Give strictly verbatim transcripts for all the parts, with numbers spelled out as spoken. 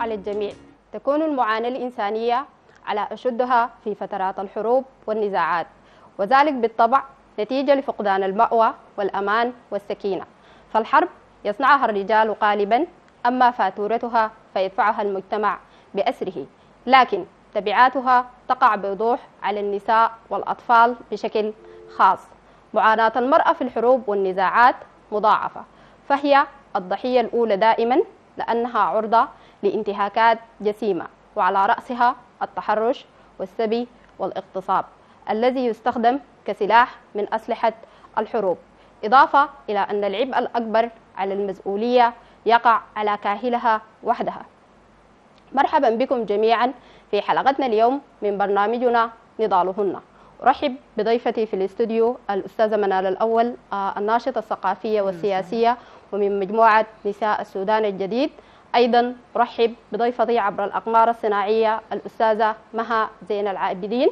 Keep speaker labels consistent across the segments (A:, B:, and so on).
A: على الجميع. تكون المعاناة الإنسانية على أشدها في فترات الحروب والنزاعات، وذلك بالطبع نتيجة لفقدان المأوى والأمان والسكينة. فالحرب يصنعها الرجال غالبا، أما فاتورتها فيدفعها المجتمع بأسره، لكن تبعاتها تقع بوضوح على النساء والأطفال بشكل خاص. معاناة المرأة في الحروب والنزاعات مضاعفة، فهي الضحية الأولى دائما لأنها عرضة لانتهاكات جسيمة، وعلى رأسها التحرش والسبي والاغتصاب الذي يستخدم كسلاح من أسلحة الحروب، إضافة إلى أن العبء الأكبر على المسؤولية يقع على كاهلها وحدها. مرحبا بكم جميعا في حلقتنا اليوم من برنامجنا نضالهن. أرحب بضيفتي في الاستوديو الأستاذة منال الأول، الناشطة الثقافية والسياسية ومن مجموعة نساء السودان الجديد. أيضا أرحب بضيفتي عبر الأقمار الصناعية الأستاذة مها زين العابدين،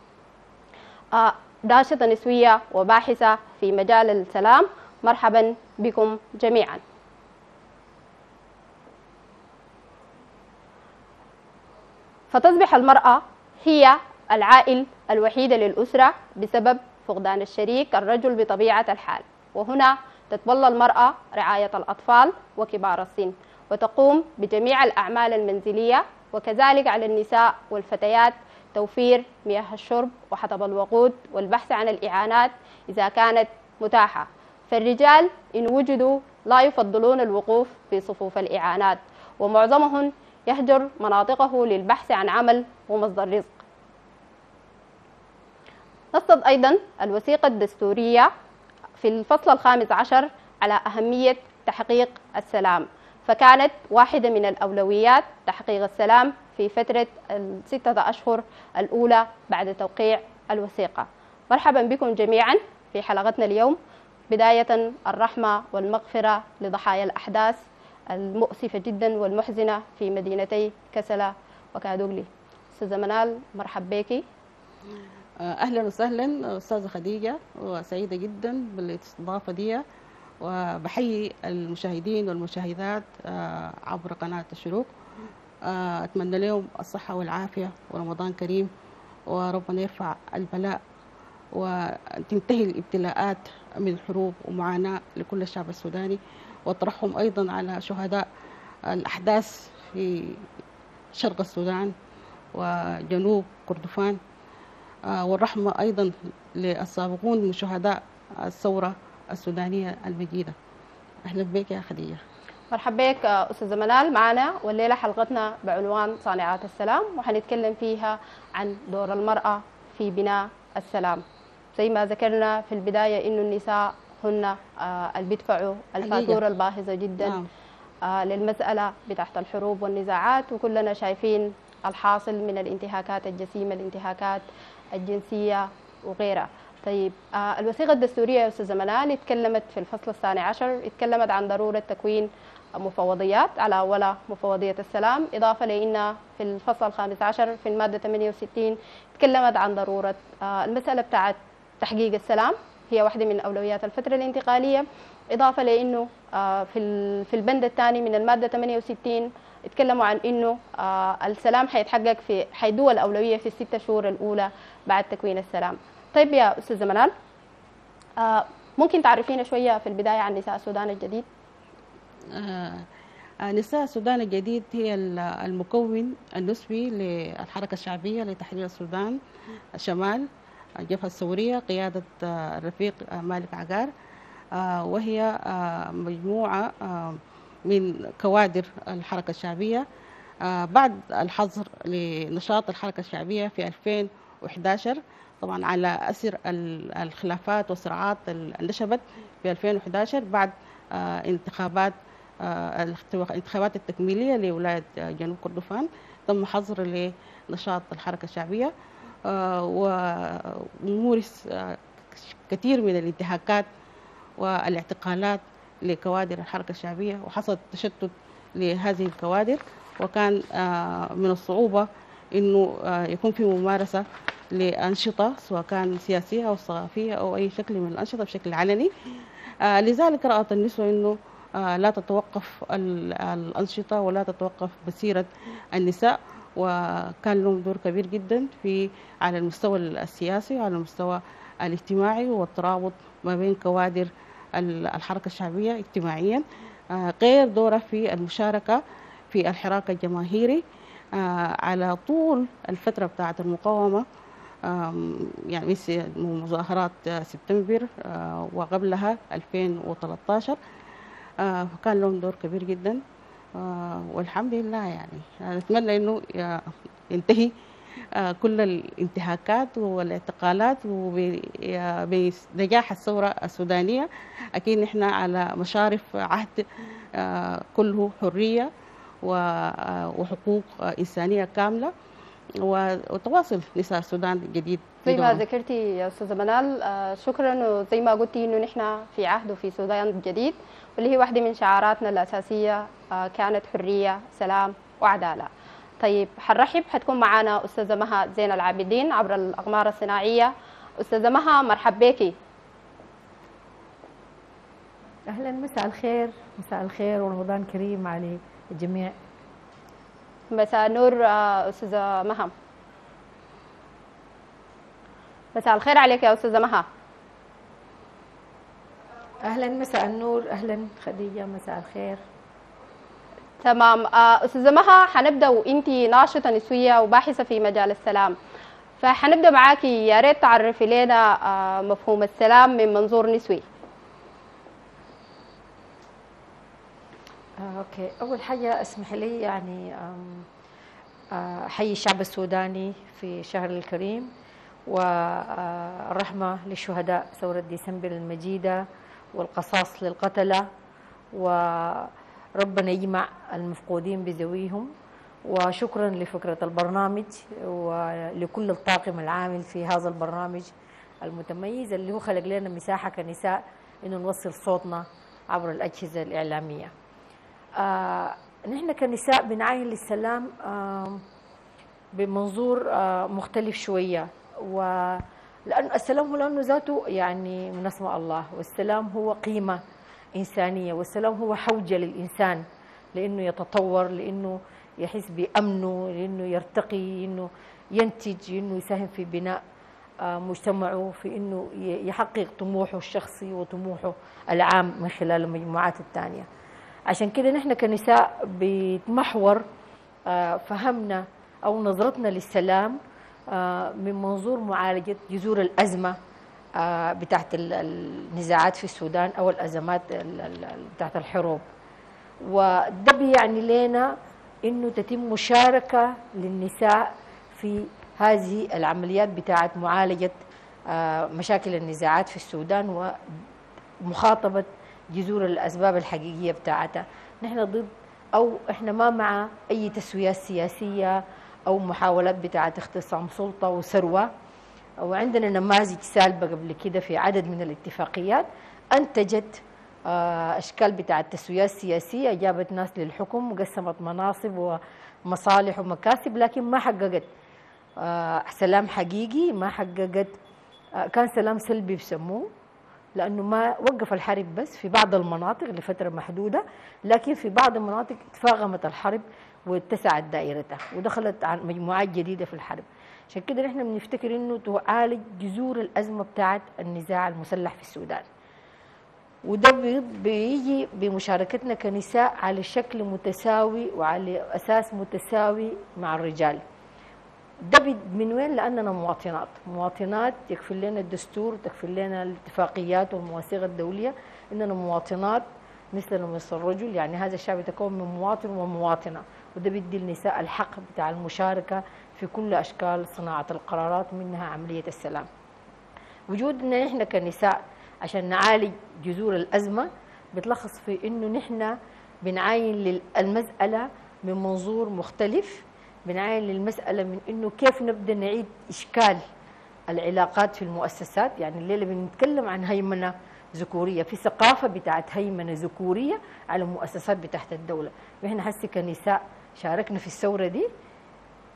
A: ناشطة نسوية وباحثة في مجال السلام. مرحبا بكم جميعا. فتصبح المرأة هي العائل الوحيد للأسرة بسبب فقدان الشريك الرجل بطبيعة الحال، وهنا تتولى المرأة رعاية الأطفال وكبار السن، وتقوم بجميع الأعمال المنزلية، وكذلك على النساء والفتيات توفير مياه الشرب وحطب الوقود والبحث عن الإعانات إذا كانت متاحة. فالرجال إن وجدوا لا يفضلون الوقوف في صفوف الإعانات، ومعظمهم يهجر مناطقه للبحث عن عمل ومصدر رزق. نصت أيضا الوثيقة الدستورية في الفصل الخامس عشر على أهمية تحقيق السلام، فكانت واحدة من الأولويات تحقيق السلام في فترة الستة أشهر الأولى بعد توقيع الوثيقة. مرحبا بكم جميعا في حلقتنا اليوم. بداية الرحمة والمغفرة لضحايا الأحداث المؤسفة جدا والمحزنة في مدينتي كسلا وكادوغلي. أستاذة منال، مرحب بك.
B: أهلا وسهلا أستاذة خديجة، وسعيدة جدا بالاستضافة دي، وبحيي المشاهدين والمشاهدات عبر قناة الشروق. أتمنى لهم الصحة والعافية ورمضان كريم، وربنا يرفع البلاء وتنتهي الابتلاءات من الحروب ومعاناة لكل الشعب السوداني، وأطرحهم أيضا على شهداء الأحداث في شرق السودان وجنوب كردفان، والرحمة أيضا للسابقون من شهداء الثورة السودانية المجيدة. أهلا بك يا خديجة.
A: مرحبا بك أستاذة منال معنا، والليلة حلقتنا بعنوان صانعات السلام، وحنتكلم فيها عن دور المرأة في بناء السلام. زي ما ذكرنا في البداية إنه النساء هن اللي بيدفعوا الفاتورة الباهظة جدا نعم. للمسألة بتاعت الحروب والنزاعات، وكلنا شايفين الحاصل من الانتهاكات الجسيمة، الانتهاكات الجنسية وغيرها. طيب آه الوثيقة الدستورية يا أستاذة منال اتكلمت في الفصل الثاني عشر، اتكلمت عن ضرورة تكوين مفوضيات على ولا مفوضية السلام، إضافة لأن في الفصل الخامس عشر في المادة ثمانية وستين اتكلمت عن ضرورة آه المسألة بتاعت تحقيق السلام، هي واحدة من أولويات الفترة الانتقالية، إضافة لأنه آه في في البند الثاني من المادة ثمانية وستين اتكلموا عن إنه آه السلام حيتحقق في حيدو الأولوية في الستة شهور الأولى بعد تكوين السلام. طيب يا أستاذة منال، آه ممكن تعرفينا شوية في البداية عن نساء السودان الجديد؟
B: آه نساء السودان الجديد هي المكون النسبي للحركة الشعبية لتحرير السودان الشمال، الجبهة الثورية قيادة آه الرفيق آه مالك عقار، آه وهي آه مجموعة آه من كوادر الحركة الشعبية آه بعد الحظر لنشاط الحركة الشعبية في ألفين وإحدى عشر، طبعا على أثر الخلافات والصراعات اللي نشبت في ألفين وإحدى عشر بعد آه انتخابات آه الانتخابات التكميلية لولاية جنوب كردفان، تم حظر لنشاط الحركة الشعبية آه ومورس آه كثير من الانتهاكات والاعتقالات لكوادر الحركة الشعبية، وحصل تشتت لهذه الكوادر، وكان آه من الصعوبة إنه آه يكون في ممارسة لأنشطة سواء كان سياسية أو ثقافية أو أي شكل من الأنشطة بشكل علني. آه لذلك رأت النسوة إنه لا تتوقف الأنشطة ولا تتوقف مسيرة النساء، وكان لهم دور كبير جدا في على المستوى السياسي وعلى المستوى الاجتماعي والترابط ما بين كوادر الحركة الشعبية اجتماعيا، غير دوره في المشاركة في الحراك الجماهيري على طول الفترة بتاعة المقاومة، يعني مثل مظاهرات سبتمبر وقبلها ألفين وثلاثة عشر، فكان لهم دور كبير جدا. والحمد لله يعني نتمنى انه ينتهي كل الانتهاكات والاعتقالات، وبنجاح الثورة السودانية أكيد نحن على مشارف عهد كله حرية وحقوق إنسانية كاملة وتواصل نساء السودان جديد.
A: زي ما ذكرتي يا أستاذة منال، شكرا. وزي ما قلتي إنه نحن في عهد وفي سودان جديد، واللي هي واحدة من شعاراتنا الأساسية كانت حرية سلام وعدالة. طيب حنرحب، حتكون معنا أستاذة مها زين العابدين عبر الأقمار الصناعية. أستاذة مها مرحب بك.
C: أهلا، مساء الخير. مساء الخير ورمضان كريم على الجميع.
A: مساء النور أستاذة مها. مساء الخير عليك يا أستاذة مها.
C: أهلا، مساء النور. أهلا خديجة، مساء الخير.
A: تمام. أستاذة مها، حنبدأ وأنت ناشطة نسوية وباحثة في مجال السلام، فحنبدأ معاكي، يا ريت تعرفي لنا مفهوم السلام من منظور نسوي.
C: آه، أوكي. أول حاجة اسمح لي يعني أحيي الشعب السوداني في شهر الكريم، والرحمة للشهداء ثورة ديسمبر المجيدة والقصاص للقتلة، وربنا يجمع المفقودين بذويهم. وشكرا لفكرة البرنامج ولكل الطاقم العامل في هذا البرنامج المتميز اللي هو خلق لنا مساحة كنساء إنه نوصل صوتنا عبر الأجهزة الإعلامية. آه نحن كنساء بنعاين للسلام آه بمنظور آه مختلف شوية، ولأن السلام هو لأنه ذاته يعني من اسماء الله، والسلام هو قيمة إنسانية، والسلام هو حوجة للإنسان لأنه يتطور، لأنه يحس بأمنه، لأنه يرتقي، إنه ينتج، إنه يساهم في بناء مجتمعه، في إنه يحقق طموحه الشخصي وطموحه العام من خلال المجموعات الثانية. عشان كده نحن كنساء بتمحور فهمنا أو نظرتنا للسلام من منظور معالجة جذور الأزمة بتاعت النزاعات في السودان أو الأزمات بتاعت الحروب. وده بيعني لنا إنه تتم مشاركة للنساء في هذه العمليات بتاعت معالجة مشاكل النزاعات في السودان ومخاطبة جذور الأسباب الحقيقية بتاعتها. نحن ضد أو إحنا ما مع أي تسويات سياسية أو محاولات بتاعت اختصام سلطة وثروة، وعندنا نماذج سالبة قبل كده في عدد من الاتفاقيات أنتجت أشكال بتاعت تسويات سياسية، جابت ناس للحكم وقسمت مناصب ومصالح ومكاسب، لكن ما حققت سلام حقيقي، ما حققت، كان سلام سلبي بسموه، لأنه ما وقف الحرب بس في بعض المناطق لفترة محدودة، لكن في بعض المناطق تفاقمت الحرب واتسعت دائرتها ودخلت مجموعات جديدة في الحرب. عشان كده نحن بنفتكر إنه تعالج جذور الأزمة بتاعت النزاع المسلح في السودان، وده بيجي بمشاركتنا كنساء على شكل متساوي وعلى أساس متساوي مع الرجال. ده من وين؟ لأننا مواطنات مواطنات يكفي لنا الدستور، تكفي لنا الاتفاقيات والمواثيق الدولية إننا مواطنات مثلنا مثل الرجل، يعني هذا الشعب يتكون من مواطن ومواطنة، وده بيدي النساء الحق بتاع المشاركة في كل أشكال صناعة القرارات منها عملية السلام. وجودنا نحن كنساء عشان نعالج جذور الأزمة بتلخص في إنه نحن بنعاين للمسألة من منظور مختلف، بنعاين للمسألة من إنه كيف نبدأ نعيد إشكال العلاقات في المؤسسات. يعني الليلة بنتكلم عن هيمنة ذكورية، في ثقافة بتاعت هيمنة ذكورية على المؤسسات بتاعت الدولة، وإحنا حسي كنساء شاركنا في الثورة دي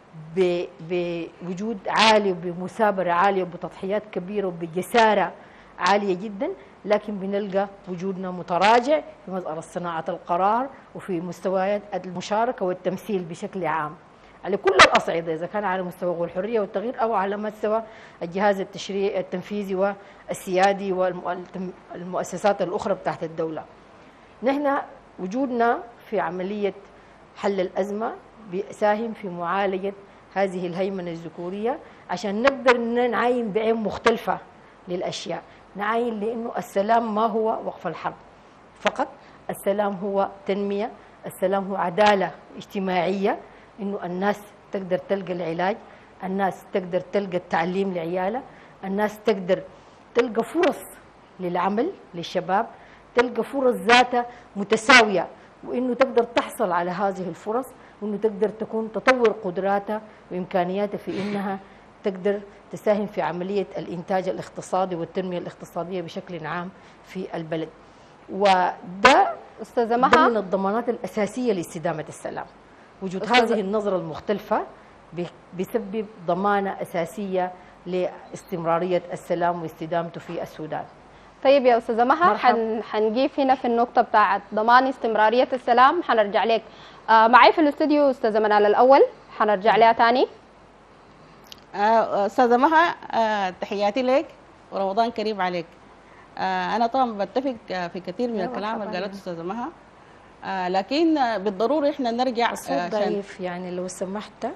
C: بوجود عالي وبمثابرة عالية وبتضحيات كبيرة وبجسارة عالية جدا، لكن بنلقى وجودنا متراجع في مسألة صناعة القرار وفي مستويات المشاركة والتمثيل بشكل عام على كل الأصعدة، إذا كان على مستوى الحرية والتغيير أو على مستوى الجهاز التشريعي التنفيذي والسيادي والمؤسسات الأخرى بتاعت الدولة. نحن وجودنا في عملية حل الأزمة بيساهم في معالجة هذه الهيمنة الذكورية عشان نقدر نعاين بعين مختلفة للأشياء، نعاين لأنه السلام ما هو وقف الحرب فقط، السلام هو تنمية، السلام هو عدالة اجتماعية، إنه الناس تقدر تلقى العلاج، الناس تقدر تلقى التعليم لعيالها، الناس تقدر تلقى فرص للعمل للشباب، تلقى فرص ذاتها متساوية، وإنه تقدر تحصل على هذه الفرص، وإنه تقدر تكون تطور قدراتها وإمكانياتها في إنها تقدر تساهم في عملية الإنتاج الاقتصادي والتنمية الاقتصادية بشكل عام في البلد. وده
A: أستاذة مها
C: من الضمانات الأساسية لاستدامة السلام. وجود
A: أستاذة
C: هذه النظرة المختلفة بيسبب ضمانة أساسية لاستمرارية السلام واستدامته في السودان.
A: طيب يا أستاذة مها،
C: مرحب.
A: حن... حنجيب هنا في النقطة بتاعت ضمان استمرارية السلام، حنرجع لك. آه معي في الاستوديو أستاذة منال الأول، حنرجع لها تاني.
B: آه، أستاذة مها، آه، تحياتي لك ورمضان كريم عليك. آه، أنا طبعا بتفق آه، في كثير من
C: أيوة
B: الكلام اللي
C: طبعاً.
B: قالته أستاذة مها، آه، لكن آه، بالضروري إحنا نرجع
C: الصوت
B: آه، عشان
C: ضعيف، يعني لو سمحت.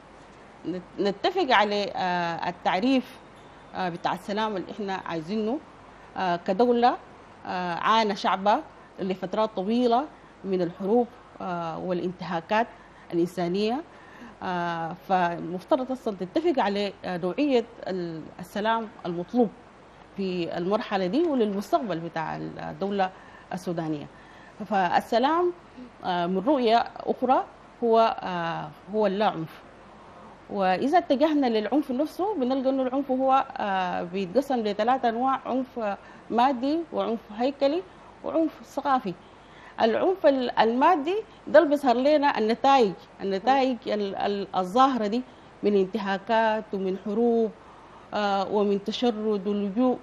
B: نت- نتفق على آه، التعريف آه، بتاع السلام اللي إحنا عايزينه. آه، كدولة آه، عانى شعبها لفترات طويلة من الحروب آه، والانتهاكات الإنسانية، آه، فالمفترض اصلا تتفق على آه، نوعيه ال- السلام المطلوب في المرحله دي وللمستقبل بتاع الدوله السودانيه. فالسلام آه، من رؤيه اخرى هو آه، هو اللا عنف. واذا اتجهنا للعنف نفسه بنلقى انه العنف هو آه، بيتقسم لثلاثه انواع: عنف آه، مادي، وعنف هيكلي، وعنف ثقافي. العنف ال- المادي ده اللي بيظهر لنا النتائج النتائج ال- ال- الظاهره دي من انتهاكات ومن حروب آه، ومن تشرد ولجوء.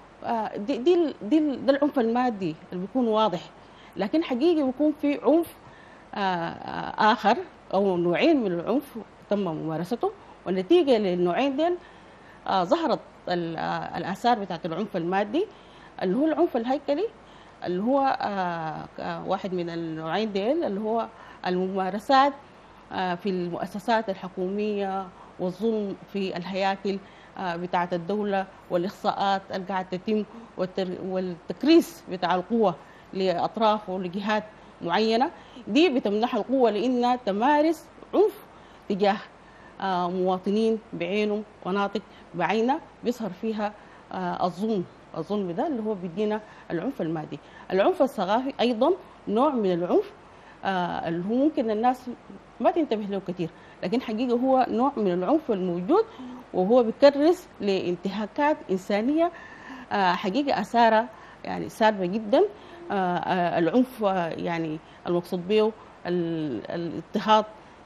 B: آه، دي دي ال- دي ال- ده العنف المادي اللي بيكون واضح. لكن حقيقي بيكون في عنف آه، آه، اخر او نوعين من العنف تم ممارسته، والنتيجه للنوعين دول آه، ظهرت ال- آه، الاثار بتاعت العنف المادي اللي هو العنف الهيكلي، اللي هو آه، آه، واحد من النوعين ديل، اللي هو الممارسات آه، في المؤسسات الحكومية والظلم في الهياكل آه، بتاعة الدولة، والإخصاءات اللي قاعدة تتم، والتر- والتكريس بتاع القوة لأطراف ولجهات معينة. دي بتمنح القوة لإنها تمارس عنف تجاه آه، مواطنين بعينهم، مناطق بعينها بيظهر فيها آه، الظلم الظلم ده اللي هو بيدينا العنف المادي. العنف الثقافي أيضا نوع من العنف آه، اللي هو ممكن الناس ما تنتبه له كثير، لكن حقيقة هو نوع من العنف الموجود، وهو بيكرس لانتهاكات إنسانية آه، حقيقة أثارها يعني سالبة جدا. آه، آه، العنف آه، يعني المقصود به ال- الاضطهاد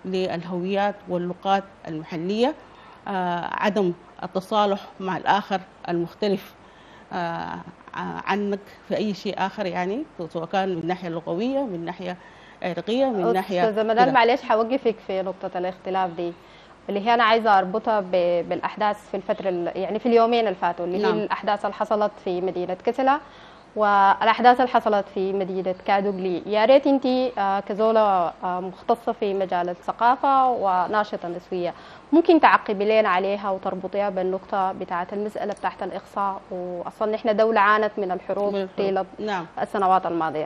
B: للهويات واللغات المحلية، آه، عدم التصالح مع الآخر المختلف آه، عنك في أي شيء آخر، يعني سواء كان من ناحية لغوية، من ناحية عرقية، من ناحية
A: أستاذة منال
B: كده.
A: معلش حوقفك في نقطة الاختلاف دي، اللي هي أنا عايزة أربطها ب- بالأحداث في الفترة ال- يعني في اليومين اللي فاتوا، اللي
B: نعم.
A: هي الأحداث اللي حصلت في مدينة كسلة والأحداث اللي حصلت في مدينة كادوغلي. يا ريت أنت آه، كزولة آه، مختصة في مجال الثقافة وناشطة نسوية ممكن تعقبي لنا عليها وتربطيها بالنقطة بتاعة المسألة بتاعة الإقصاء، وأصلا نحن دولة عانت من الحروب
B: من الحروب.
A: طيلة
B: نعم.
A: السنوات الماضية.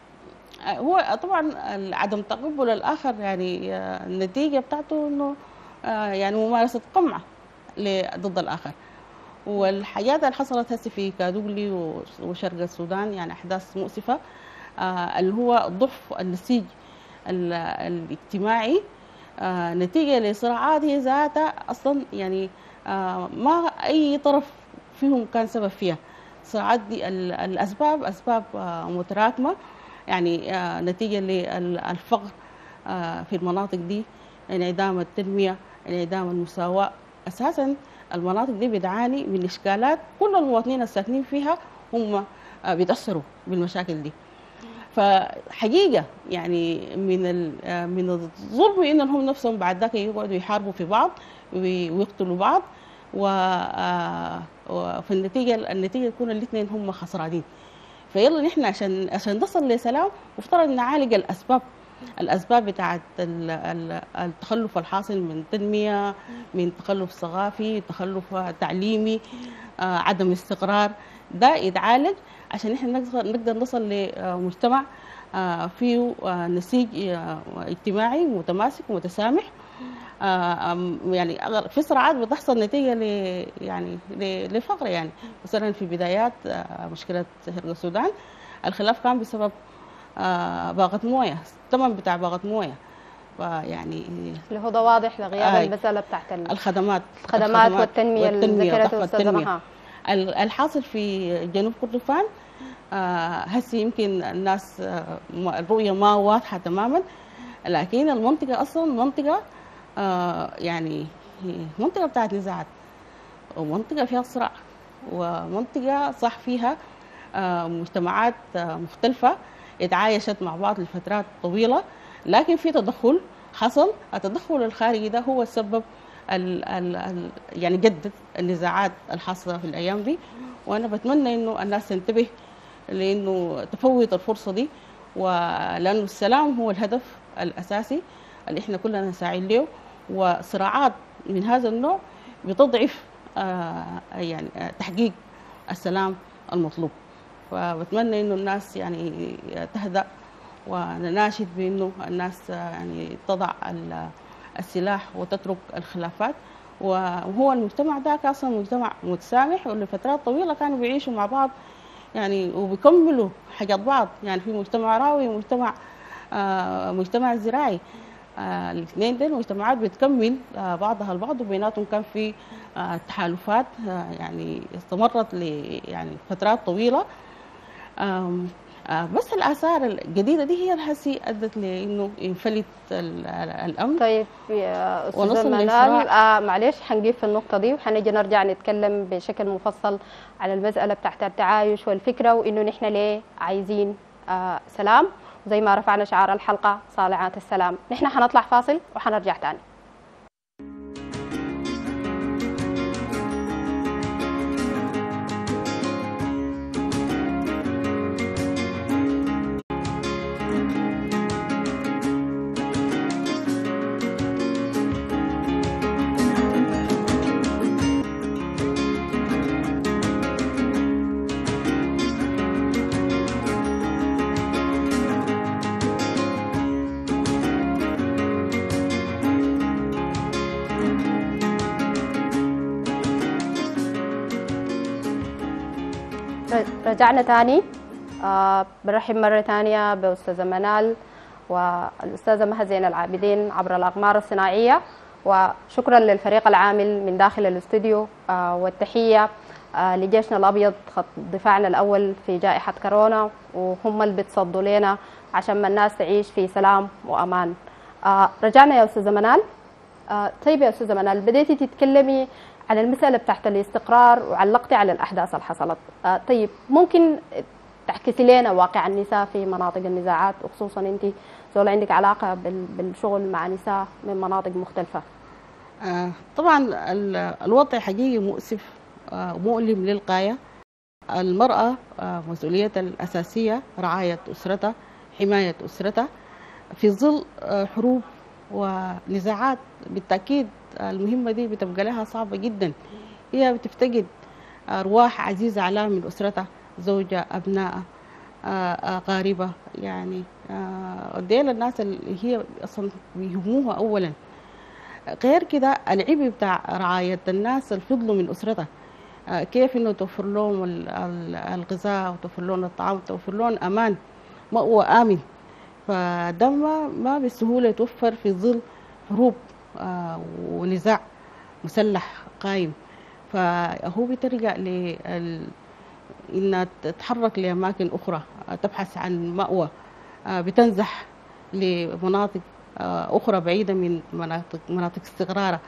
B: هو طبعا عدم تقبل الآخر يعني آه، النتيجة بتاعته إنه آه، يعني ممارسة قمع ل- ضد الآخر. والحاجات اللي حصلت هسه في كادوغلي وش- وشرق السودان يعني أحداث مؤسفة، آه، اللي هو ضعف النسيج ال- الاجتماعي آه، نتيجة لصراعات هي ذاتها أصلا يعني آه، ما أي طرف فيهم كان سبب فيها. الصراعات دي ال- الأسباب أسباب آه، متراكمة، يعني آه، نتيجة للفقر آه، في المناطق دي، انعدام التنمية، انعدام المساواة. أساسا المناطق دي بتعاني من إشكالات كل المواطنين الساكنين فيها هم بيتأثروا بالمشاكل دي. فحقيقة يعني من من الظلم إنهم نفسهم بعد ذاك يقعدوا يحاربوا في بعض ويقتلوا بعض، وفي النتيجة النتيجة تكون الاثنين هم خسرانين. فيلا نحن عشان عشان نصل لسلام مفترض نعالج الأسباب الأسباب بتاعت التخلف الحاصل من تنمية، من تخلف ثقافي، تخلف تعليمي، عدم استقرار، ده يتعالج عشان نحن نقدر نصل لمجتمع فيه نسيج اجتماعي متماسك ومتسامح. يعني في صراعات بتحصل نتيجه ل يعني لفقر، يعني مثلا في بدايات مشكله شرق السودان الخلاف كان بسبب باغة مويه، الثمن بتاع باغة مويه، فيعني
A: اللي هو ده واضح لغياب
B: آه
A: المساله بتاعت
B: الخدمات
A: الخدمات والتنميه اللي ذكرتها استاذه مها.
B: الحاصل في جنوب كردفان هسه يمكن الناس الرؤيه ما واضحه تماما، لكن المنطقه اصلا منطقه يعني منطقه بتاعت نزاعات، ومنطقه فيها صراع، ومنطقه صح فيها مجتمعات مختلفه اتعايشت مع بعض لفترات طويله، لكن في تدخل حصل. التدخل الخارجي ده هو السبب ال ال ال يعني جدد النزاعات الحاصله في الايام دي. وانا بتمنى انه الناس تنتبه لانه تفوت الفرصه دي، ولانه السلام هو الهدف الاساسي اللي احنا كلنا نسعى له، وصراعات من هذا النوع بتضعف آه يعني آه تحقيق السلام المطلوب. فبتمنى انه الناس يعني تهدأ، ونناشد بانه الناس يعني تضع السلاح وتترك الخلافات. وهو المجتمع ده اصلا مجتمع متسامح، ولفترات طويله كانوا بيعيشوا مع بعض يعني وبيكملوا حاجات بعض، يعني في مجتمع راوي ومجتمع آه مجتمع زراعي، آه الاثنين دول مجتمعات بتكمل آه بعضها البعض، وبيناتهم كان في آه تحالفات آه يعني استمرت ل يعني فترات طويله. آه آه بس الآثار الجديدة دي هي الهسي أدت لأنه ينفلت الأمن.
A: طيب يا أستاذة منال، آه معلش حنجيب في النقطة دي وحنجي نرجع نتكلم بشكل مفصل على المسألة بتاعت التعايش والفكرة، وإنه نحن ليه عايزين آه سلام، وزي ما رفعنا شعار الحلقة صالعات السلام. نحن حنطلع فاصل وحنرجع تاني. رجعنا تاني. آه برحب مرة تانية بأستاذة منال والأستاذة مها زين العابدين عبر الأقمار الصناعية، وشكرا للفريق العامل من داخل الاستوديو، آه والتحية آه لجيشنا الأبيض خط دفاعنا الأول في جائحة كورونا، وهم اللي بتصدوا لنا عشان ما الناس تعيش في سلام وأمان. آه رجعنا يا أستاذة منال. آه طيب يا أستاذة منال، بديتي تتكلمي على المسألة بتاعت الاستقرار وعلقتي على الأحداث اللي حصلت. آه طيب ممكن تحكي لنا واقع النساء في مناطق النزاعات، وخصوصا أنت زول عندك علاقة بالشغل مع نساء من مناطق مختلفة؟
B: آه طبعا الوضع حقيقي مؤسف ومؤلم آه للغاية. المرأة آه مسؤوليتها الأساسية رعاية أسرتها، حماية أسرتها في ظل آه حروب ونزاعات. بالتأكيد المهمة دي بتبقى لها صعبة جدا، هي بتفتقد أرواح عزيزة عليها من أسرتها، زوجة، أبناء، قاربة، يعني ديل الناس اللي هي أصلا بيهموها أولا. غير كده العبء بتاع رعاية الناس الفضلوا من أسرتها، كيف إنه توفر لهم الغذاء وتوفر لهم الطعام وتوفر لهم أمان، مأوى آمن. فده ما بسهولة يتوفر في ظل حروب آه ونزاع مسلح قائم. فهو بترجع ل انها تتحرك لاماكن اخرى، تبحث عن مأوى، آه بتنزح لمناطق آه اخرى بعيده من مناطق مناطق استقرارها.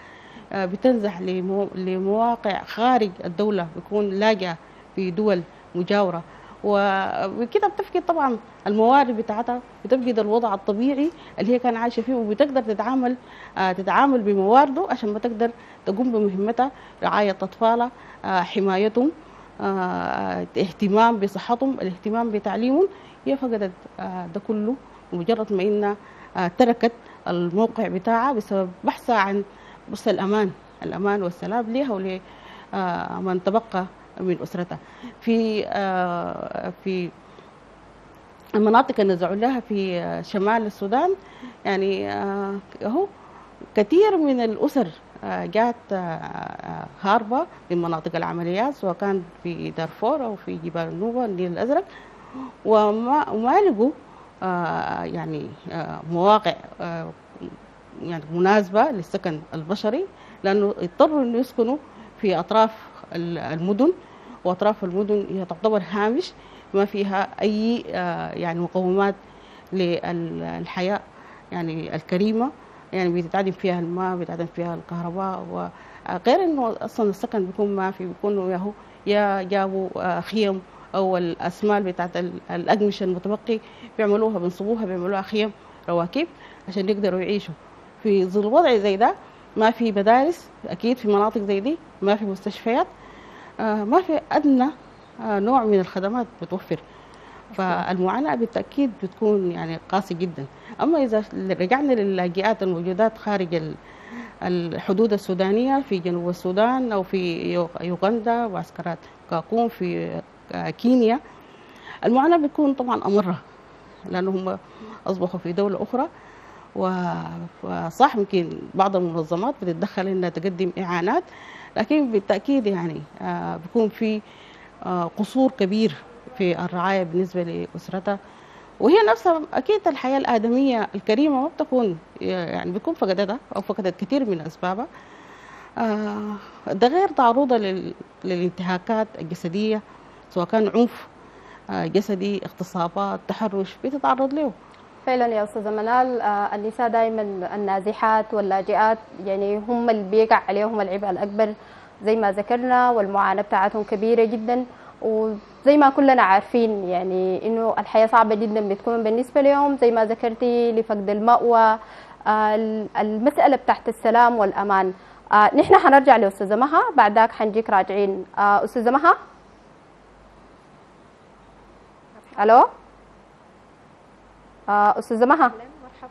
B: بتنزح لمواقع خارج الدولة، بيكون لاجئة في دول مجاورة، وكده بتفقد طبعا الموارد بتاعتها، بتفقد الوضع الطبيعي اللي هي كان عايشه فيه، وبتقدر تتعامل آه تتعامل بموارده عشان ما تقدر تقوم بمهمتها، رعايه اطفالها، آه حمايتهم، آه اهتمام بصحتهم، الاهتمام بتعليمهم. هي فقدت آه ده كله مجرد ما انها آه تركت الموقع بتاعها بسبب بحثها عن بص الامان الامان والسلام لها ولمن تبقى من أسرتها. في آه في المناطق اللي نزعوا لها في شمال السودان، يعني آه هو كثير من الأسر آه جات آه هاربة من مناطق العمليات، سواء كان في دارفور أو في جبال النوبة النيل الأزرق، وما وما لقوا آه يعني آه مواقع آه يعني مناسبة للسكن البشري، لأنه اضطروا أن يسكنوا في أطراف المدن، واطراف المدن هي تعتبر هامش ما فيها اي يعني مقومات للحياه يعني الكريمه، يعني بيتعدم فيها الماء، بيتعدم فيها الكهرباء، وغير انه اصلا السكن بيكون ما في، بيكونوا ياهو يا جابوا خيم او الاسمال بتاعت الاقمشه المتبقي بيعملوها، بينصبوها، بيعملوها خيم رواكب عشان يقدروا يعيشوا في ظل وضع زي ده. ما في مدارس اكيد في مناطق زي دي، ما في مستشفيات، آه ما في أدنى آه نوع من الخدمات بتوفر، فالمعاناة بالتأكيد بتكون يعني قاسي جدا. أما إذا رجعنا للاجئات الموجودات خارج الحدود السودانية في جنوب السودان أو في يوغندا وعسكرات كاكون في كينيا، المعاناة بتكون طبعا أمرة، لأنهم أصبحوا في دولة أخرى، وصح يمكن بعض المنظمات بتتدخل إنها تقدم إعانات، لكن بالتأكيد يعني آه بيكون في آه قصور كبير في الرعاية بالنسبة لأسرتها، وهي نفسها أكيد الحياة الآدمية الكريمة ما بتكون يعني بيكون فقدتها أو فقدت كثير من أسبابها. آه ده غير تعرضها للانتهاكات الجسدية، سواء كان عنف آه جسدي، اغتصابات، تحرش، بتتعرض له.
A: فعلا يا استاذه منال، آه النساء دائما النازحات واللاجئات يعني هم اللي بيقع عليهم العبء الاكبر زي ما ذكرنا، والمعاناه بتاعتهم كبيره جدا، وزي ما كلنا عارفين يعني انه الحياه صعبه جدا بتكون بالنسبه لهم، زي ما ذكرتي لفقد المأوى، آه المساله بتاعت السلام والامان. آه نحن حنرجع لاستاذه مها، بعد ذاك حنجيك راجعين. آه استاذه مها، الو آه استاذه مها،
C: مرحبا.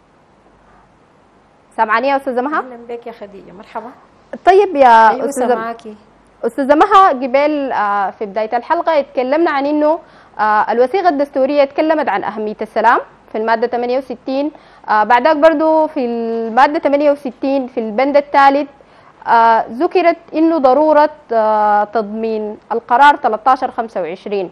A: سامعاني يا استاذه مها؟
C: اهلا بك يا خديجه، مرحبا.
A: طيب يا
C: أيوة
A: استاذه
C: معاكي.
A: استاذه مها، قبل آه في بدايه الحلقه اتكلمنا عن انه آه الوثيقه الدستوريه اتكلمت عن اهميه السلام في الماده ثمانية وستين، آه بعدك برضو في الماده ثمانية وستين في البند الثالث آه ذكرت انه ضروره آه تضمين القرار ثلاثة عشر خمسة وعشرين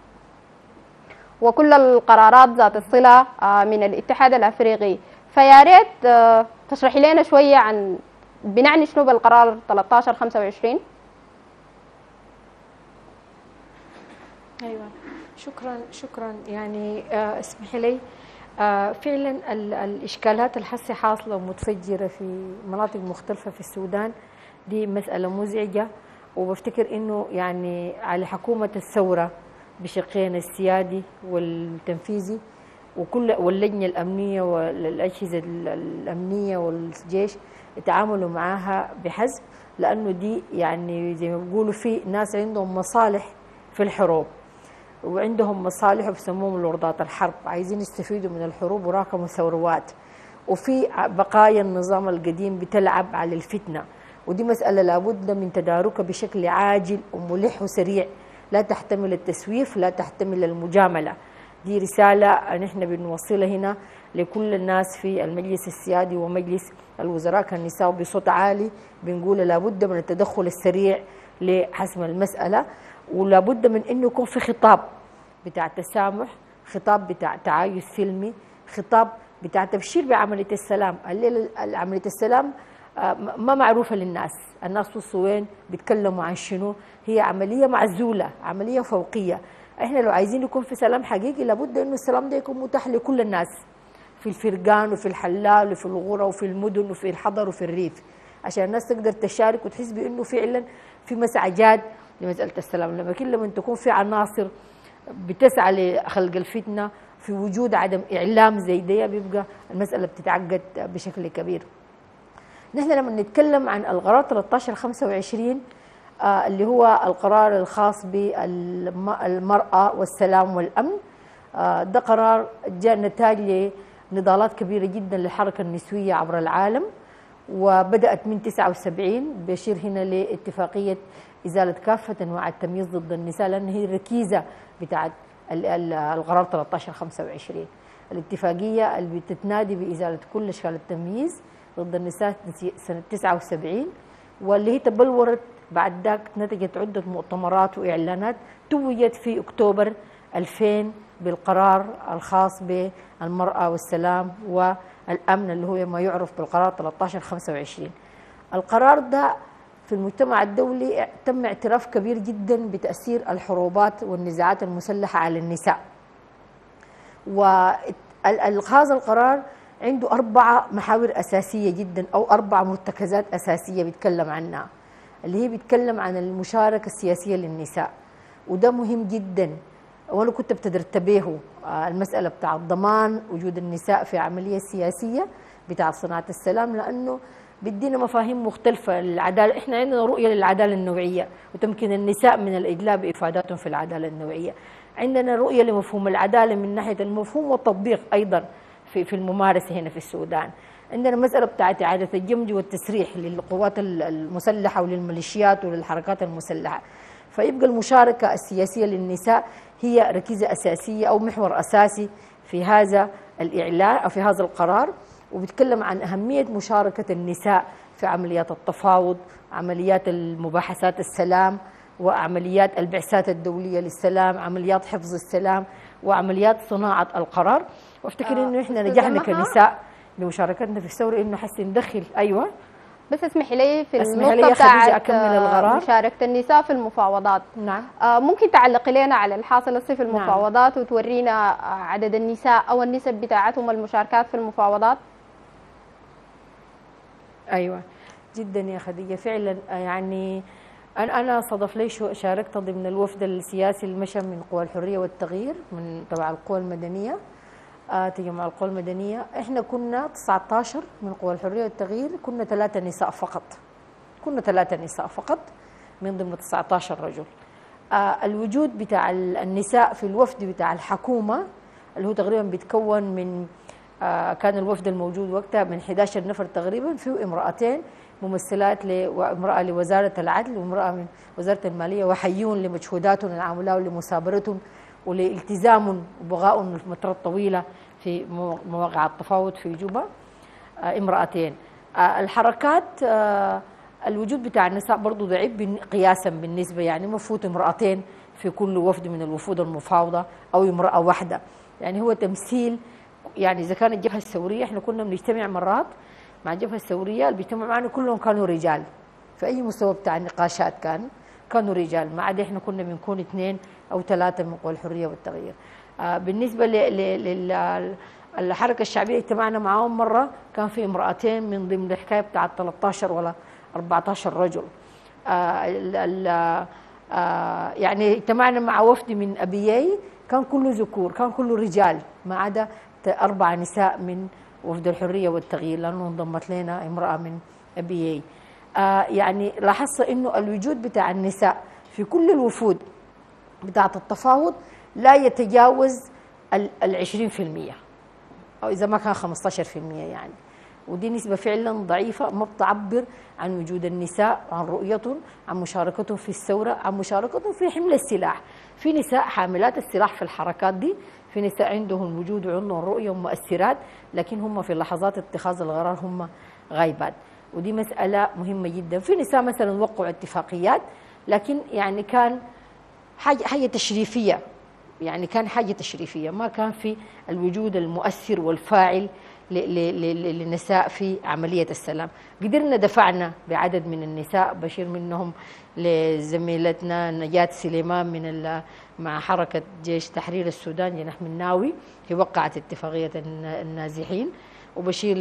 A: وكل القرارات ذات الصله آه من الاتحاد الافريقي. فيا ريت آه تشرحي لنا شويه عن بنعني شنو بالقرار ثلاثة عشر خمسة وعشرين.
C: ايوه شكرا شكرا. يعني آه اسمحي لي، آه فعلا ال الاشكالات الحسي حاصله ومتفجره في مناطق مختلفه في السودان، دي مساله مزعجه، وبفتكر انه يعني على حكومه الثوره بشقين السيادي والتنفيذي وكل واللجنه الامنيه والاجهزه الامنيه والجيش يتعاملوا معاها بحزم، لانه دي يعني زي ما بيقولوا في ناس عندهم مصالح في الحروب وعندهم مصالح وبسموهم لورضات الحرب، عايزين يستفيدوا من الحروب وراكموا ثروات، وفي بقايا النظام القديم بتلعب على الفتنه، ودي مساله لابد من تداركها بشكل عاجل وملح وسريع، لا تحتمل التسويف، لا تحتمل المجامله. دي رساله نحن بنوصلها هنا لكل الناس في المجلس السيادي ومجلس الوزراء كالنساء، بصوت عالي بنقول لابد من التدخل السريع لحسم المساله، ولابد من انه يكون في خطاب بتاع تسامح، خطاب بتاع تعايش سلمي، خطاب بتاع تبشير بعمليه السلام. عمليه السلام ما معروفه للناس، الناس وصلوا وين، بيتكلموا عن شنو، هي عمليه معزوله، عمليه فوقيه. احنا لو عايزين يكون في سلام حقيقي لابد انه السلام ده يكون متاح لكل الناس، في الفرقان وفي الحلال وفي الغرى وفي المدن وفي الحضر وفي الريف. عشان الناس تقدر تشارك وتحس بانه فعلا في مسعى جاد لمساله السلام. لما كل لما تكون في عناصر بتسعى لخلق الفتنه في وجود عدم اعلام زي ده، بيبقى المساله بتتعقد بشكل كبير. نحن لما نتكلم عن القرار ثلاثة عشر خمسة وعشرين آه اللي هو القرار الخاص بالمرأة والسلام والأمن، آه ده قرار جاء نتاج لنضالات كبيرة جدا للحركة النسوية عبر العالم، وبدأت من تسعة وسبعين بيشير هنا لاتفاقية إزالة كافة أنواع التمييز ضد النساء، لأن هي الركيزة بتاعت القرار ثلاثة عشر خمسة وعشرين، الاتفاقية اللي بتتنادي بإزالة كل أشكال التمييز ضد النساء سنة تسعة وسبعين، واللي هي تبلورت بعد ذاك نتجت عدة مؤتمرات وإعلانات توجت في أكتوبر ألفين بالقرار الخاص بالمرأة والسلام والأمن اللي هو ما يعرف بالقرار ثلاثة عشر خمسة وعشرين. القرار ده في المجتمع الدولي تم اعتراف كبير جدا بتأثير الحروبات والنزاعات المسلحة على النساء، وهذا القرار عنده أربعة محاور أساسية جدا أو أربع مرتكزات أساسية بيتكلم عنها، اللي هي بيتكلم عن المشاركة السياسية للنساء، وده مهم جدا. وأنا كنت بترتبيه المسألة بتاع ضمان وجود النساء في عملية سياسية بتاع صناعة السلام، لأنه بدينا مفاهيم مختلفة للعدالة. إحنا عندنا رؤية للعدالة النوعية وتمكن النساء من الإدلاء بإفاداتهم في العدالة النوعية. عندنا رؤية لمفهوم العدالة من ناحية المفهوم والتطبيق أيضا في في الممارسة هنا في السودان. عندنا مسألة بتاعت إعادة الجمج والتسريح للقوات المسلحة وللميليشيات وللحركات المسلحة. فيبقى المشاركة السياسية للنساء هي ركيزة أساسية أو محور أساسي في هذا الإعلان أو في هذا القرار، وبيتكلم عن أهمية مشاركة النساء في عمليات التفاوض، عمليات المباحثات السلام، وعمليات البعثات الدولية للسلام، عمليات حفظ السلام، وعمليات صناعة القرار. وافتكر آه انه احنا نجحنا كنساء بمشاركتنا في الثورة انه حسي ندخل. ايوه
A: بس اسمحي لي في
C: النقطة
A: النقطة بتاعت
C: الغرار.
A: مشاركة النساء في المفاوضات.
C: نعم.
A: آه ممكن تعلقي لنا على الحاصل في المفاوضات؟ نعم. وتورينا عدد النساء أو النسب بتاعتهم المشاركات في المفاوضات.
C: أيوة جدا يا خديجة، فعلا يعني أنا أنا صدف لي شاركت ضمن الوفد السياسي اللي مشى من قوى الحرية والتغيير من تبع القوى المدنية، آه تجمع القوى المدنية. احنا كنا تسعة عشر من قوى الحرية والتغيير، كنا ثلاثة نساء فقط، كنا ثلاثة نساء فقط من ضمن تسعة عشر رجل. آه الوجود بتاع النساء في الوفد بتاع الحكومة اللي هو تقريبا بيتكون من آه كان الوفد الموجود وقتها من أحد عشر نفر تقريبا، فيه امرأتين ممثلات لامرأة لوزارة العدل وامرأة من وزارة المالية، وحيون لمجهوداتهم العاملة ولمثابرتهم ولالتزام وبغاء لفترات طويلة في مواقع التفاوض في جوبا، آه امرأتين. آه الحركات آه الوجود بتاع النساء برضو ضعيف قياسا بالنسبة، يعني مفوت امرأتين في كل وفد من الوفود المفاوضة أو امرأة واحدة، يعني هو تمثيل. يعني إذا كانت الجبهة الثورية احنا كنا بنجتمع مرات مع الجبهة الثورية اللي بيجتمعوا معنا كلهم كانوا رجال في أي مستوى بتاع النقاشات، كان كانوا رجال، ما عدا احنا كنا بنكون اثنين أو ثلاثة من قوى الحرية والتغيير. آه بالنسبة للحركة الشعبية اجتمعنا معاهم مرة كان في امرأتين من ضمن الحكاية بتاع ثلاثة عشر ولا أربعة عشر رجل. آه ال ال آه يعني اجتمعنا مع وفد من أبيي كان كله ذكور، كان كله رجال، ما عدا أربع نساء من وفد الحرية والتغيير لأنه انضمت لنا امرأة من أبيي. آه يعني لاحظت إنه الوجود بتاع النساء في كل الوفود بتاعة التفاوض لا يتجاوز العشرين في المية أو إذا ما كان خمسة عشر في المية يعني، ودي نسبة فعلا ضعيفة ما بتعبر عن وجود النساء، عن رؤيتهم، عن مشاركتهم في الثورة، عن مشاركتهم في حمل السلاح. في نساء حاملات السلاح في الحركات دي، في نساء عندهم وجود وعندهم رؤية ومؤثرات، لكن هم في لحظات اتخاذ القرار هم غايبات، ودي مسألة مهمة جدا. في نساء مثلا وقعوا اتفاقيات لكن يعني كان حاجة حاجة تشريفية، يعني كان حاجة تشريفية، ما كان في الوجود المؤثر والفاعل للنساء في عملية السلام. قدرنا دفعنا بعدد من النساء، بشير منهم لزميلتنا نجاة سليمان من مع حركة جيش تحرير السودان جناح مناوي، هي وقعت اتفاقية النازحين، وبشير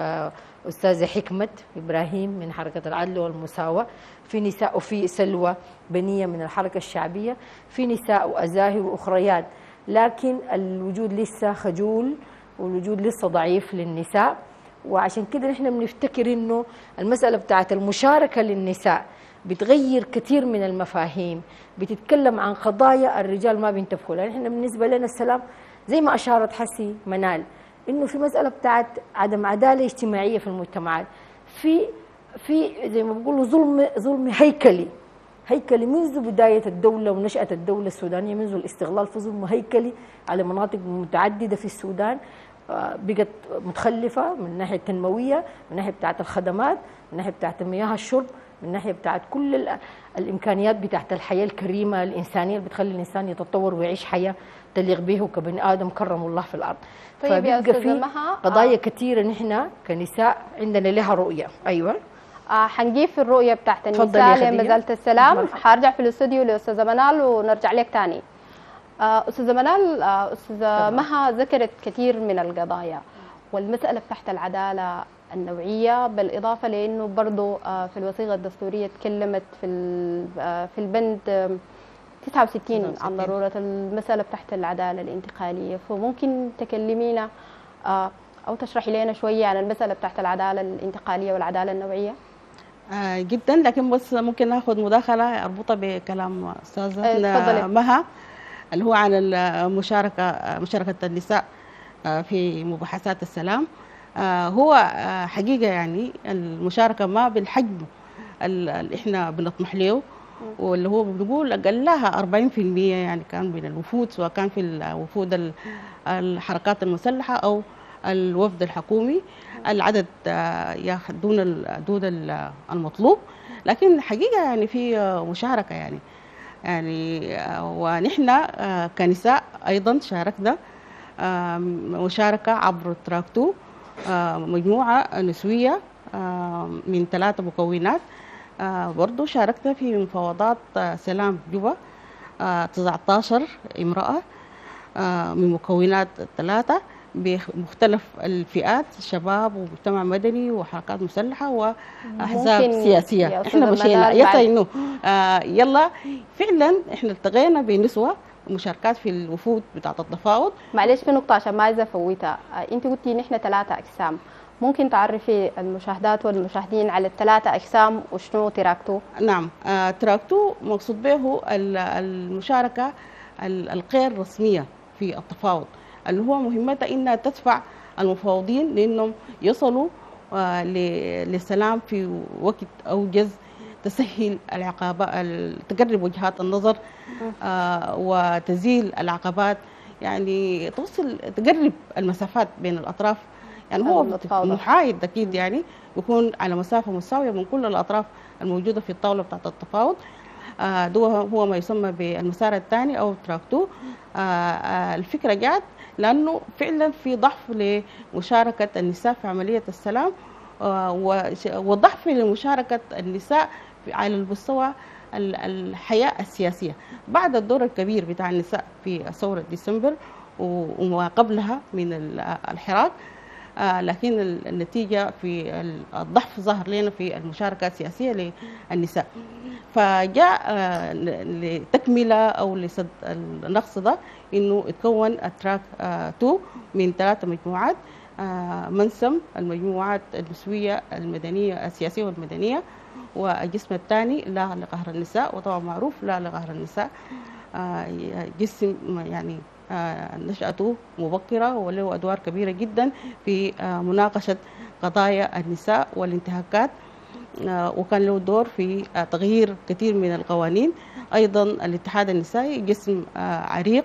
C: لأستاذة حكمة إبراهيم من حركة العدل والمساواة، في نساء، وفي سلوى بنية من الحركة الشعبية، في نساء وأزاهر وأخريات، لكن الوجود لسه خجول والوجود لسه ضعيف للنساء. وعشان كده نحن بنفتكر إنه المسألة بتاعت المشاركة للنساء بتغير كثير من المفاهيم، بتتكلم عن قضايا الرجال ما بينتبهوا لها. نحن بالنسبة لنا السلام زي ما أشارت حسي منال إنه في مسألة بتاعت عدم عدالة اجتماعية في المجتمعات، في في زي ما بيقولوا ظلم ظلم هيكلي هيكلي منذ بداية الدولة ونشأة الدولة السودانية، منذ الاستغلال في ظلم هيكلي على مناطق متعددة في السودان بقت متخلفة من الناحية التنموية، من الناحية بتاعت الخدمات، من الناحية بتاعت مياه الشرب، من الناحية بتاعت كل الإمكانيات بتاعت الحياة الكريمة الإنسانية اللي بتخلي الإنسان يتطور ويعيش حياة تليق به كبني آدم كرم الله في الأرض.
A: طيب يا
C: فبيبقى
A: أستاذة
C: في
A: مها،
C: قضايا
A: آه.
C: كثيرة نحن كنساء عندنا لها رؤية. أيوة
A: آه حنجيب في الرؤية بتاعت
C: تفضلي يا
A: النساء
C: خديجة.
A: لمزالة السلام.
C: مرحبا.
A: حارجع في الاستوديو لأستاذة منال ونرجع لك تاني. آه أستاذة منال، آه أستاذة مها ذكرت كثير من القضايا والمسألة بتاعت العدالة النوعية، بالإضافة لأنه برضو آه في الوثيقة الدستورية تكلمت في آه في البند آه تسعة وستين عن ضرورة المسألة بتاعت العدالة الانتقالية، فممكن تكلمينا آه أو تشرحي لنا شوية عن المسألة بتاعت العدالة الانتقالية والعدالة النوعية؟
B: آه جدا، لكن بس ممكن ناخذ مداخلة أربطها بكلام أستاذة
A: آه
B: مها اللي هو عن المشاركة مشاركة النساء آه في مباحثات السلام. آه هو آه حقيقة يعني المشاركة ما بالحجم اللي احنا بنطمح له، واللي هو بنقول أقلها أربعين بالمئة يعني كان من الوفود، سواء كان في الوفود الحركات المسلحة أو الوفد الحكومي، العدد ياخذ دون دون المطلوب، لكن حقيقة يعني في مشاركة يعني يعني ونحن كنساء أيضا شاركنا مشاركة عبر تراكتو، مجموعة نسوية من ثلاثة مكونات. آه برضو شاركنا في مفاوضات آه سلام جوبا، آه تسعة عشر امرأة آه من مكونات ثلاثة بمختلف الفئات، شباب ومجتمع مدني وحركات مسلحة وأحزاب سياسية. احنا مشينا يلا انه آه يلا فعلا احنا التقينا بنسوة مشاركات في الوفود بتاعت التفاوض.
A: معلش في نقطة عشان ما عايزة أفوتها، آه انت قلتي نحن ثلاثة أقسام، ممكن تعرفي المشاهدات والمشاهدين على الثلاثة أقسام وشنو تراكتو؟
B: نعم، آه تراكتو مقصود به المشاركة الغير رسمية في التفاوض، اللي هو مهمتها إنها تدفع المفاوضين لأنهم يصلوا آه للسلام في وقت أوجز، تسهل العقبات، تقرب وجهات النظر آه وتزيل العقبات، يعني توصل تقرب المسافات بين الأطراف. يعني هو محايد أكيد، يعني يكون على مسافة مساوية من كل الأطراف الموجودة في الطاولة بتاعت التفاوض. آه هو ما يسمى بالمسار الثاني أو تراكتو. آه آه الفكرة جات لأنه فعلا في ضعف لمشاركة النساء في عملية السلام، آه وضعف لمشاركة النساء على المستوى الحياة السياسية بعد الدور الكبير بتاع النساء في ثورة ديسمبر وما قبلها من الحراك. آه لكن النتيجة في الضعف ظهر لنا في المشاركة السياسية للنساء، فجاء آه لتكملة أو لسد النقص ده إنه اتكون التراك آه تو من ثلاثة مجموعات، آه منسم المجموعات النسوية المدنية السياسية والمدنية، والجسم الثاني لا لقهر النساء، وطبعا معروف لا لقهر النساء آه جسم يعني آه نشأته مبكرة وله أدوار كبيرة جدا في آه مناقشة قضايا النساء والانتهاكات، آه وكان له دور في آه تغيير كثير من القوانين. أيضا الاتحاد النسائي جسم آه عريق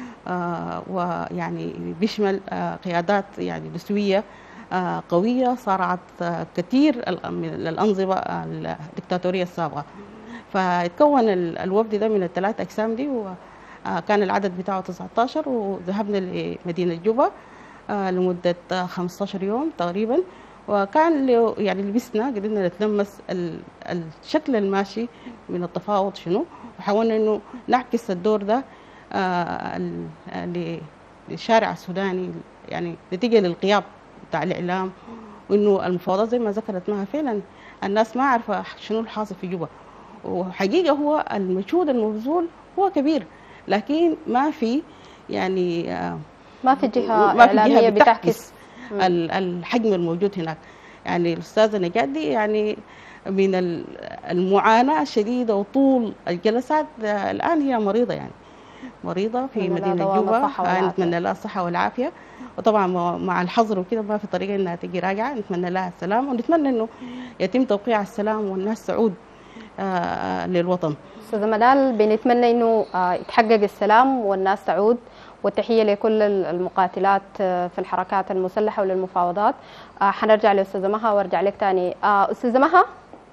B: آه ويعني بيشمل آه قيادات يعني نسوية آه قوية صارعت آه كثير من الأنظمة الدكتاتورية السابقة. فاتكون الوفد ده من الثلاث أقسام دي، وكان العدد بتاعه تسعة عشر، وذهبنا لمدينة جوبا لمدة خمسة عشر يوم تقريبا، وكان يعني لبسنا قدرنا نتلمس الشكل الماشي من التفاوض شنو، وحاولنا انه نعكس الدور ده للشارع السوداني، يعني نتيجة للغياب بتاع الإعلام، وإنه المفاوضات زي ما ذكرت معها فعلا الناس ما عارفة شنو الحاصل في جوبا. وحقيقة هو المجهود المبذول هو كبير، لكن ما في يعني
A: ما في جهة
B: ما في
A: إعلامية
B: جهة
A: بتعكس
B: الحجم الموجود هناك. يعني الأستاذة نجاة دي يعني من المعاناة الشديدة وطول الجلسات، الآن هي مريضة، يعني مريضة في مدينة جوبا، نتمنى لها الصحة والعافية. وطبعا مع الحظر وكده ما في طريقة انها تجي راجعة، نتمنى لها السلام، ونتمنى انه يتم توقيع السلام والناس تعود آه للوطن.
A: استاذة منال، بنتمنى انه آه يتحقق السلام والناس تعود، والتحية لكل المقاتلات في الحركات المسلحة وللمفاوضات. آه حنرجع لأستاذة مها وارجع لك تاني. آه أستاذة مها.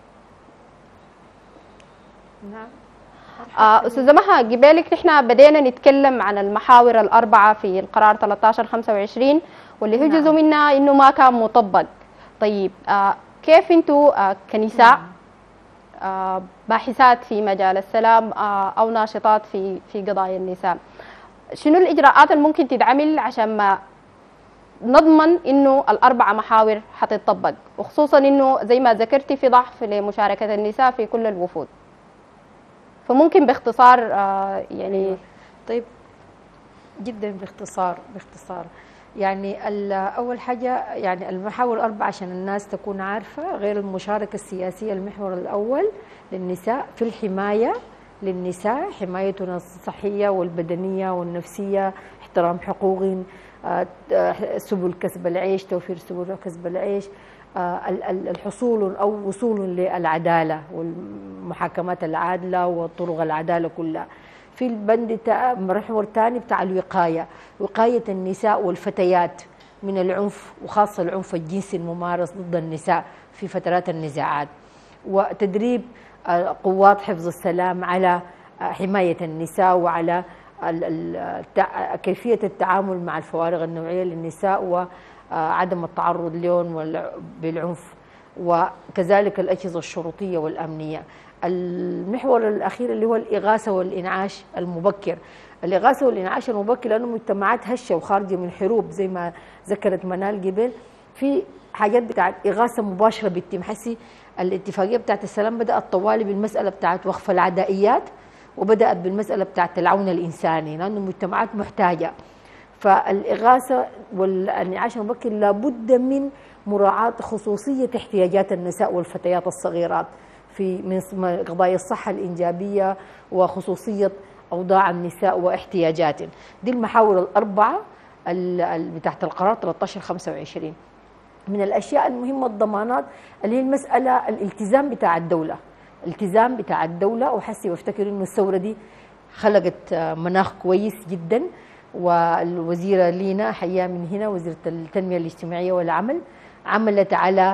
C: نعم.
A: آه أستاذة مها، قبالك نحن بدينا نتكلم عن المحاور الأربعة في القرار ثلاثة عشر خمسة وعشرين، واللي هو
C: نعم.
A: جزء منها إنه ما كان مطبق. طيب آه كيف أنتوا آه كنساء
C: نعم.
A: آه باحثات في مجال السلام آه أو ناشطات في في قضايا النساء، شنو الإجراءات اللي ممكن تتعمل عشان ما نضمن إنه الأربعة محاور حتطبق، وخصوصا إنه زي ما ذكرتي في ضعف لمشاركة النساء في كل الوفود؟ فممكن باختصار آه يعني.
C: طيب جدا باختصار باختصار يعني أول حاجة يعني المحاور الأربعة عشان الناس تكون عارفة، غير المشاركة السياسية المحور الأول للنساء في الحماية للنساء، حمايتنا الصحية والبدنية والنفسية، احترام حقوقهم، سبل كسب العيش، توفير سبل كسب العيش، الحصول أو وصول للعدالة والمحاكمات العادلة وطرق العدالة كلها. في البند محور ثاني بتاع الوقاية، وقاية النساء والفتيات من العنف، وخاصة العنف الجنسي الممارس ضد النساء في فترات النزاعات، وتدريب قوات حفظ السلام على حماية النساء وعلى كيفية التعامل مع الفوارق النوعية للنساء وعدم التعرض لهم بالعنف، وكذلك الأجهزة الشرطية والأمنية. المحور الأخير اللي هو الإغاثة والإنعاش المبكر، الإغاثة والإنعاش المبكر لأنه مجتمعات هشة وخارجة من حروب زي ما ذكرت منال قبل، في حاجات بتاعت إغاثة مباشرة بتتم. حسي الاتفاقية بتاعت السلام بدأت طوالي بالمسألة بتاعت وقف العدائيات، وبدأت بالمسألة بتاعت العون الإنساني لأنه المجتمعات محتاجة. فالإغاثة والإنعاش المبكر لابد من مراعاة خصوصية احتياجات النساء والفتيات الصغيرات في من قضايا الصحة الإنجابية وخصوصية أوضاع النساء واحتياجاتهم. دي المحاور الأربعة بتاعت القرار ثلاثة عشر خمسة وعشرين. من الأشياء المهمة الضمانات اللي هي المسألة الالتزام بتاع الدولة، الالتزام بتاع الدولة. وحسي وافتكر إنه الثورة دي خلقت مناخ كويس جدا، والوزيرة لينا حياة من هنا وزيرة التنمية الاجتماعية والعمل عملت على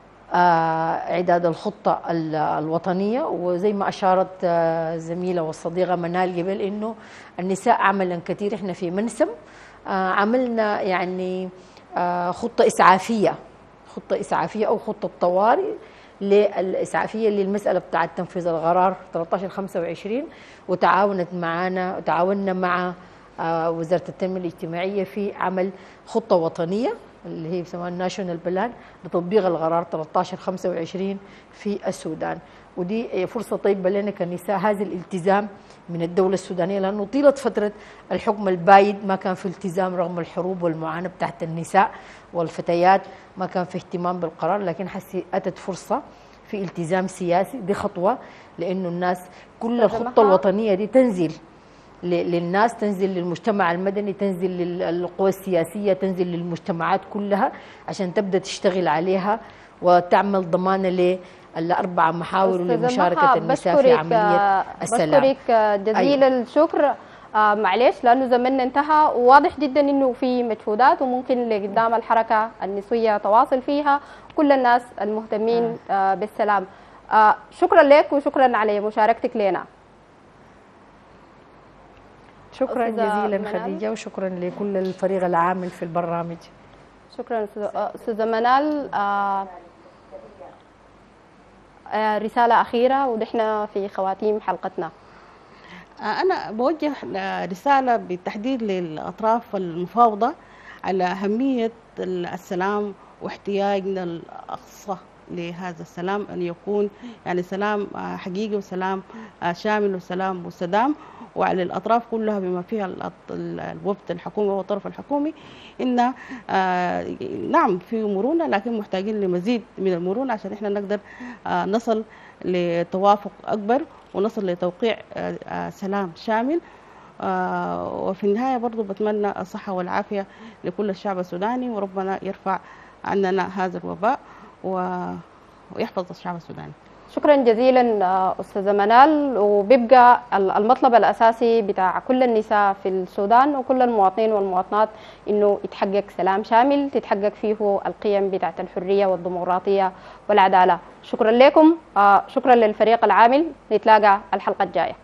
C: إعداد الخطة الوطنية، وزي ما أشارت زميلة والصديقة منال قبل إنه النساء عملا كثير. إحنا في منسم عملنا يعني خطة إسعافية، خطة إسعافية أو خطة طوارئ للإسعافية للمسألة بتاعة تنفيذ القرار ثلاثة عشر خمسة وعشرين، وتعاونت معنا تعاوننا مع وزارة التنمية الاجتماعية في عمل خطة وطنية اللي هي بيسموها الناشونال بلان لتطبيق القرار ثلاثة عشر خمسة وعشرين في السودان. ودي فرصة طيبة لنا كنساء هذا الالتزام من الدولة السودانية، لأنه طيلة فترة الحكم البايد ما كان في التزام رغم الحروب والمعاناة بتاعت النساء والفتيات، ما كان في اهتمام بالقرار. لكن حسي أتت فرصة في التزام سياسي، دي خطوة لأنه الناس كل الخطة الوطنية دي تنزل للناس، تنزل للمجتمع المدني، تنزل للقوى السياسية، تنزل للمجتمعات كلها عشان تبدأ تشتغل عليها وتعمل ضمانة للأربع محاور لمشاركة النساء في عملية السلام.
A: بشكرك جزيل أيوة. الشكر. آه معلش لأنه زمننا انتهى، وواضح جدا إنه في مجهودات وممكن لقدام الحركة النسوية تواصل فيها كل الناس المهتمين آه بالسلام. آه شكرا لك وشكرا على مشاركتك لنا.
C: شكرا جزيلا خديجة، وشكرا لكل الفريق العامل في البرنامج.
A: شكرا أستاذة منال. آه آه رسالة أخيرة ونحن في خواتيم حلقتنا.
B: أنا بوجه رسالة بالتحديد للأطراف المفاوضة على أهمية السلام واحتياجنا الأقصى لهذا السلام، أن يكون يعني سلام حقيقي وسلام شامل وسلام مستدام، وعلى الأطراف كلها بما فيها الوفد الحكومي والطرف الحكومي، إن نعم في مرونة، لكن محتاجين لمزيد من المرونة عشان إحنا نقدر نصل لتوافق أكبر ونصل لتوقيع سلام شامل. وفي النهاية برضو بتمنى الصحة والعافية لكل الشعب السوداني، وربنا يرفع عننا هذا الوباء ويحفظ الشعب السوداني.
A: شكرا جزيلا أستاذة منال. وبيبقى المطلب الأساسي بتاع كل النساء في السودان وكل المواطنين والمواطنات إنه يتحقق سلام شامل تتحقق فيه القيم بتاعت الحرية والديمقراطية والعدالة. شكرا لكم، شكرا للفريق العامل، نتلاقى الحلقة الجاية.